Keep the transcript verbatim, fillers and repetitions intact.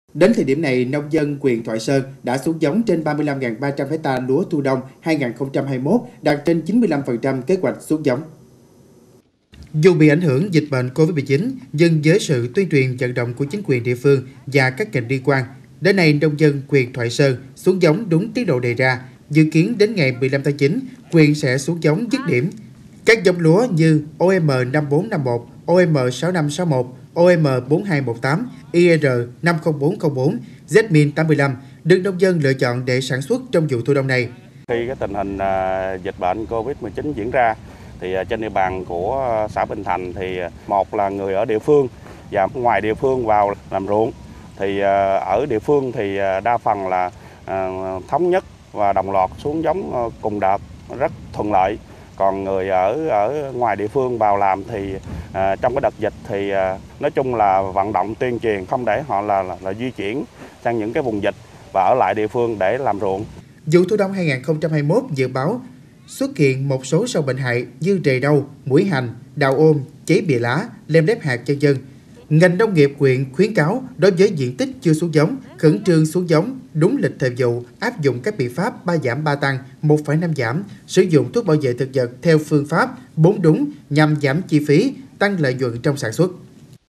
Đến thời điểm này, nông dân huyện Thoại Sơn đã xuống giống trên ba mươi lăm nghìn ba trăm ha lúa thu đông hai nghìn không trăm hai mươi mốt, đạt trên chín mươi lăm phần trăm kế hoạch xuống giống. Dù bị ảnh hưởng dịch bệnh Covid mười chín, nhưng với sự tuyên truyền vận động của chính quyền địa phương và các ngành liên quan, đến nay nông dân huyện Thoại Sơn xuống giống đúng tiến độ đề ra. Dự kiến đến ngày mười lăm tháng chín, huyện sẽ xuống giống dứt điểm. Các giống lúa như O M năm bốn năm một, O M sáu năm sáu một, O M bốn hai một tám, I R năm không bốn không bốn, Z M I N tám mươi lăm được nông dân lựa chọn để sản xuất trong vụ thu đông này. Khi cái tình hình uh, dịch bệnh Covid mười chín diễn ra, thì uh, trên địa bàn của uh, xã Bình Thành thì uh, một là người ở địa phương và ngoài địa phương vào làm ruộng, thì uh, ở địa phương thì uh, đa phần là uh, thống nhất và đồng loạt xuống giống uh, cùng đợt, rất thuận lợi. Còn người ở ở ngoài địa phương vào làm thì uh, trong cái đợt dịch thì uh, nói chung là vận động tuyên truyền không để họ là, là, là di chuyển sang những cái vùng dịch và ở lại địa phương để làm ruộng. Vụ thu đông hai nghìn không trăm hai mươi mốt dự báo xuất hiện một số sâu bệnh hại như rầy đau, muỗi hành, đào ôm, cháy bìa lá, lem đép hạt vân vân. Ngành nông nghiệp huyện khuyến cáo đối với diện tích chưa xuống giống, khẩn trương xuống giống đúng lịch thời vụ, áp dụng các biện pháp ba giảm ba tăng, một phẩy năm giảm, sử dụng thuốc bảo vệ thực vật theo phương pháp bốn đúng nhằm giảm chi phí, tăng lợi nhuận trong sản xuất.